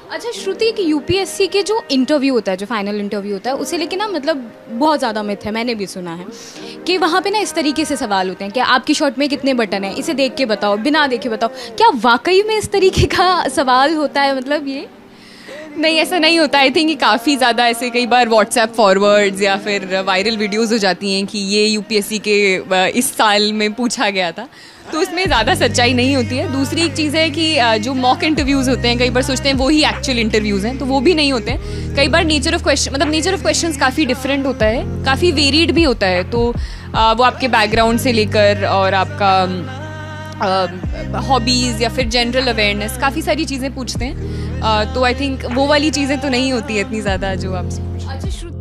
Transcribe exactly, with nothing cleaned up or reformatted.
अच्छा श्रुति, कि यूपीएससी के जो इंटरव्यू होता है, जो फाइनल इंटरव्यू होता है, उसे लेके ना मतलब बहुत ज़्यादा मिथ है, मैंने भी सुना है कि वहाँ पे ना इस तरीके से सवाल होते हैं कि आपकी शर्ट में कितने बटन हैं, इसे देख के बताओ, बिना देखे बताओ। क्या वाकई में इस तरीके का सवाल होता है? मतलब ये नहीं, ऐसा नहीं होता। आई थिंक काफ़ी ज़्यादा ऐसे कई बार व्हाट्सएप फॉरवर्ड्स या फिर वायरल वीडियोस हो जाती हैं कि ये यूपीएससी के इस साल में पूछा गया था, तो उसमें ज़्यादा सच्चाई नहीं होती है। दूसरी एक चीज़ है कि जो मॉक इंटरव्यूज़ होते हैं, कई बार सोचते हैं वो ही एक्चुअल इंटरव्यूज़ हैं, तो वो भी नहीं होते हैं। कई बार नेचर ऑफ क्वेश्चन मतलब नेचर ऑफ क्वेश्चंस काफ़ी डिफरेंट होता है, काफ़ी वेरिड भी होता है, तो वो आपके बैकग्राउंड से लेकर और आपका हॉबीज़ या फिर जनरल अवेयरनेस, काफ़ी सारी चीज़ें पूछते हैं। uh, तो आई थिंक वो वाली चीज़ें तो नहीं होती है इतनी ज़्यादा जो आप। अच्छा श्रुति,